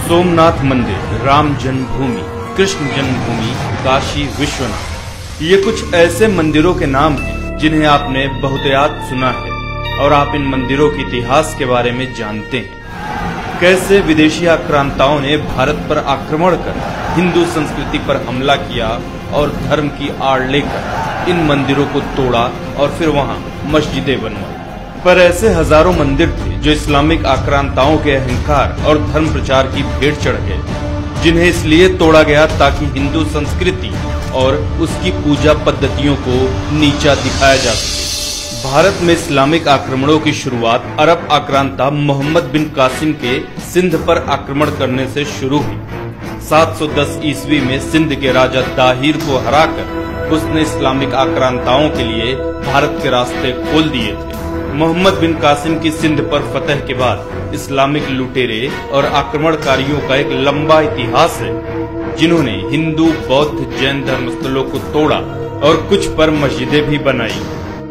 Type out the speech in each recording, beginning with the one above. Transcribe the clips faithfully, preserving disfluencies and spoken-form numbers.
सोमनाथ मंदिर, राम जन्मभूमि, कृष्ण जन्मभूमि, काशी विश्वनाथ, ये कुछ ऐसे मंदिरों के नाम हैं जिन्हें आपने बहुतायत सुना है और आप इन मंदिरों के इतिहास के बारे में जानते हैं। कैसे विदेशी आक्रांताओं ने भारत पर आक्रमण कर हिंदू संस्कृति पर हमला किया और धर्म की आड़ लेकर इन मंदिरों को तोड़ा और फिर वहां मस्जिदें बनवाई। पर ऐसे हजारों मंदिर थे जो इस्लामिक आक्रांताओं के अहंकार और धर्म प्रचार की भेंट चढ़ गए, जिन्हें इसलिए तोड़ा गया ताकि हिंदू संस्कृति और उसकी पूजा पद्धतियों को नीचा दिखाया जा सके। भारत में इस्लामिक आक्रमणों की शुरुआत अरब आक्रांता मोहम्मद बिन कासिम के सिंध पर आक्रमण करने से शुरू हुई। सात सौ दस ईस्वी में सिंध के राजा दाहिर को हराकर उसने इस्लामिक आक्रांताओं के लिए भारत के रास्ते खोल दिए थे। मोहम्मद बिन कासिम की सिंध पर फतह के बाद इस्लामिक लुटेरे और आक्रमणकारियों का एक लंबा इतिहास है, जिन्होंने हिंदू, बौद्ध, जैन धर्मस्थलों को तोड़ा और कुछ पर मस्जिदें भी बनाई।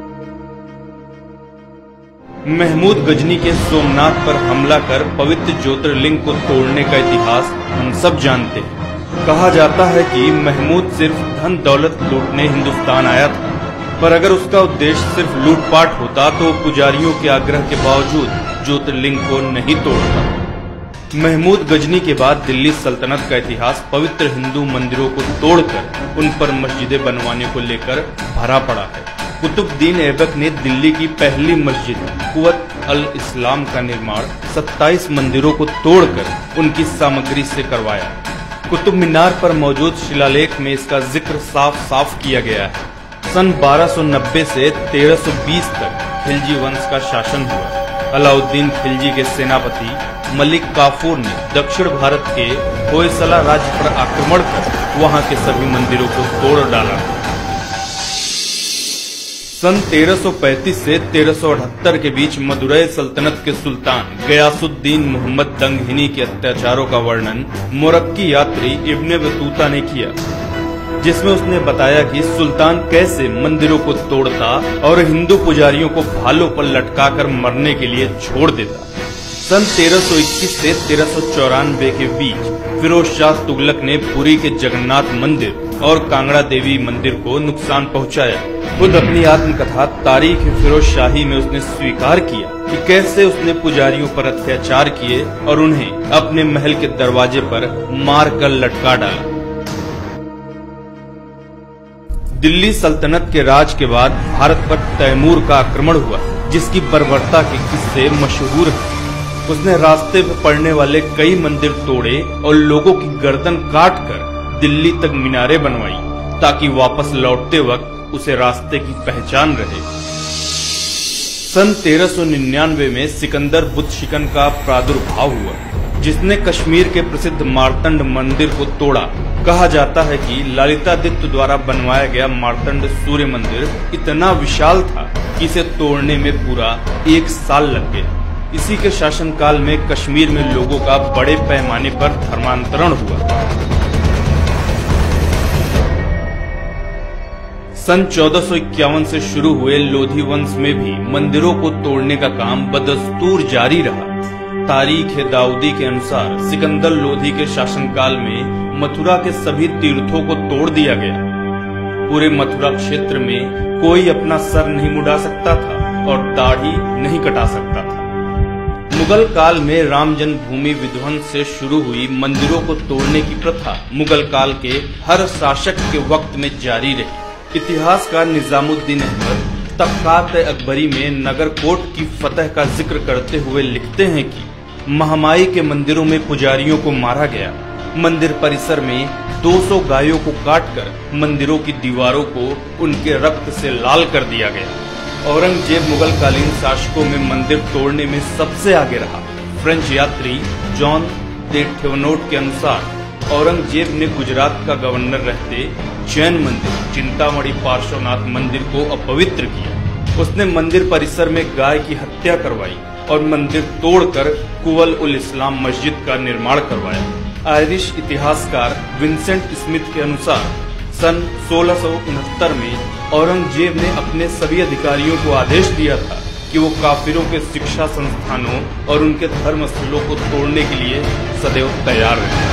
महमूद गजनी के सोमनाथ पर हमला कर पवित्र ज्योतिर्लिंग को तोड़ने का इतिहास हम सब जानते हैं। कहा जाता है कि महमूद सिर्फ धन दौलत लूटने हिंदुस्तान आया था, पर अगर उसका उद्देश्य सिर्फ लूटपाट होता तो पुजारियों के आग्रह के बावजूद ज्योतिर्लिंग को नहीं तोड़ता। महमूद गजनी के बाद दिल्ली सल्तनत का इतिहास पवित्र हिंदू मंदिरों को तोड़कर उन पर मस्जिदें बनवाने को लेकर भरा पड़ा है। कुतुबुद्दीन ऐबक ने दिल्ली की पहली मस्जिद कुव्वत अल इस्लाम का निर्माण सत्ताईस मंदिरों को तोड़कर उनकी सामग्री से करवाया। कुतुब मीनार पर मौजूद शिलालेख में इसका जिक्र साफ साफ किया गया है। सन बारह सौ नब्बे से तेरह सौ बीस तक खिलजी वंश का शासन हुआ। अलाउद्दीन खिलजी के सेनापति मलिक काफूर ने दक्षिण भारत के होयसला राज्य पर आक्रमण कर वहां के सभी मंदिरों को तोड़ डाला। सन तेरह सौ पैंतीस से तेरह सौ अठहत्तर के बीच मदुरै सल्तनत के सुल्तान गयासुद्दीन मोहम्मद दंगहिनी के अत्याचारों का वर्णन मोरक्की यात्री इब्ने बतूता ने किया, जिसमें उसने बताया कि सुल्तान कैसे मंदिरों को तोड़ता और हिंदू पुजारियों को भालों पर लटकाकर मरने के लिए छोड़ देता। सन तेरह सौ इक्कीस से तेरह सौ चौरानवे के बीच फिरोज शाह तुगलक ने पुरी के जगन्नाथ मंदिर और कांगड़ा देवी मंदिर को नुकसान पहुंचाया। खुद अपनी आत्मकथा तारीख फिरोज शाही में उसने स्वीकार किया कि कैसे उसने पुजारियों पर अत्याचार किए और उन्हें अपने महल के दरवाजे पर मार कर लटका डाला। दिल्ली सल्तनत के राज के बाद भारत पर तैमूर का आक्रमण हुआ, जिसकी बर्बरता के किस्से मशहूर हैं। उसने रास्ते में पड़ने वाले कई मंदिर तोड़े और लोगों की गर्दन काटकर दिल्ली तक मीनारें बनवाई, ताकि वापस लौटते वक्त उसे रास्ते की पहचान रहे। सन तेरह सौ निन्यानवे में सिकंदर बुत शिकन का प्रादुर्भाव हुआ, जिसने कश्मीर के प्रसिद्ध मार्तंड मंदिर को तोड़ा। कहा जाता है कि ललितादित्य द्वारा बनवाया गया मार्तंड सूर्य मंदिर इतना विशाल था कि इसे तोड़ने में पूरा एक साल लग गया। इसी के शासनकाल में कश्मीर में लोगों का बड़े पैमाने पर धर्मांतरण हुआ। सन चौदह सौ इक्यावन से शुरू हुए लोधी वंश में भी मंदिरों को तोड़ने का काम बदस्तूर जारी रहा। तारीख दाऊदी के अनुसार सिकंदर लोधी के शासनकाल में मथुरा के सभी तीर्थों को तोड़ दिया गया। पूरे मथुरा क्षेत्र में कोई अपना सर नहीं मुड़ा सकता था और दाढ़ी नहीं कटा सकता था। मुगल काल में राम जन्मभूमि विध्वंस से शुरू हुई मंदिरों को तोड़ने की प्रथा मुगल काल के हर शासक के वक्त में जारी रही। इतिहासकार निजामुद्दीन अहमद तबकात अकबरी में नगरकोट की फतह का जिक्र करते हुए लिखते हैं कि महामाई के मंदिरों में पुजारियों को मारा गया। मंदिर परिसर में दो सौ गायों को काटकर मंदिरों की दीवारों को उनके रक्त से लाल कर दिया गया। औरंगजेब मुगल कालीन शासकों में मंदिर तोड़ने में सबसे आगे रहा। फ्रेंच यात्री जॉन दे ठेवनोट के अनुसार औरंगजेब ने गुजरात का गवर्नर रहते जैन मंदिर चिंतामणि पार्श्वनाथ मंदिर को अपवित्र किया। उसने मंदिर परिसर में गाय की हत्या करवाई और मंदिर तोड़कर कुव्वत उल इस्लाम मस्जिद का निर्माण करवाया। आयरिश इतिहासकार विंसेंट स्मिथ के अनुसार सन सोलह सौ उनहत्तर में औरंगजेब ने अपने सभी अधिकारियों को आदेश दिया था कि वो काफिरों के शिक्षा संस्थानों और उनके धर्म स्थलों को तोड़ने के लिए सदैव तैयार रहे।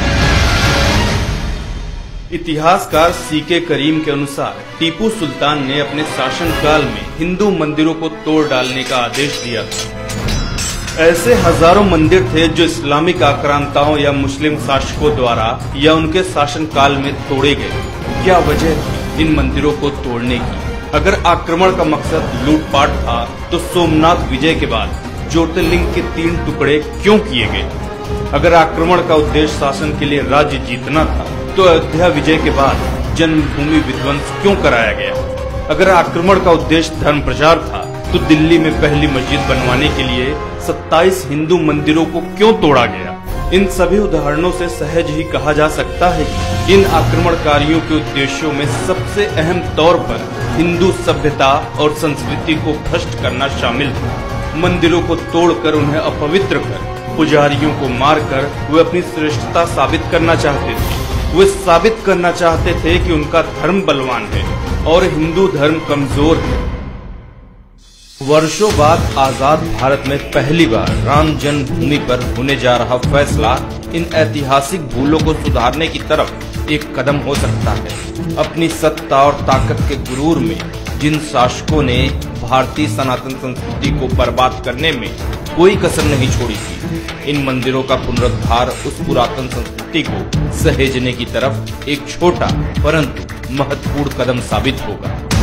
इतिहासकार सी के करीम के अनुसार टीपू सुल्तान ने अपने शासनकाल में हिंदू मंदिरों को तोड़ डालने का आदेश दिया था। ऐसे हजारों मंदिर थे जो इस्लामिक आक्रांताओं या मुस्लिम शासकों द्वारा या उनके शासनकाल में तोड़े गए। क्या वजह थी इन मंदिरों को तोड़ने की? अगर आक्रमण का मकसद लूटपाट था तो सोमनाथ विजय के बाद ज्योतिर्लिंग के तीन टुकड़े क्यों किए गए? अगर आक्रमण का उद्देश्य शासन के लिए राज्य जीतना था तो अयोध्या विजय के बाद जन्मभूमि विध्वंस क्यों कराया गया? अगर आक्रमण का उद्देश्य धर्म प्रचार था तो दिल्ली में पहली मस्जिद बनवाने के लिए सत्ताईस हिंदू मंदिरों को क्यों तोड़ा गया? इन सभी उदाहरणों से सहज ही कहा जा सकता है कि इन आक्रमणकारियों के उद्देश्यों में सबसे अहम तौर पर हिंदू सभ्यता और संस्कृति को भ्रष्ट करना शामिल था। मंदिरों को तोड़कर उन्हें अपवित्र कर पुजारियों को मारकर वे अपनी श्रेष्ठता साबित करना चाहते थे। वे साबित करना चाहते थे कि उनका धर्म बलवान है और हिंदू धर्म कमजोर है। वर्षों बाद आजाद भारत में पहली बार राम जन्मभूमि पर होने जा रहा फैसला इन ऐतिहासिक भूलों को सुधारने की तरफ एक कदम हो सकता है। अपनी सत्ता और ताकत के गुरूर में जिन शासकों ने भारतीय सनातन संस्कृति को बर्बाद करने में कोई कसर नहीं छोड़ी थी, इन मंदिरों का पुनरुद्धार उस पुरातन संस्कृति को सहेजने की तरफ एक छोटा परंतु महत्वपूर्ण कदम साबित होगा।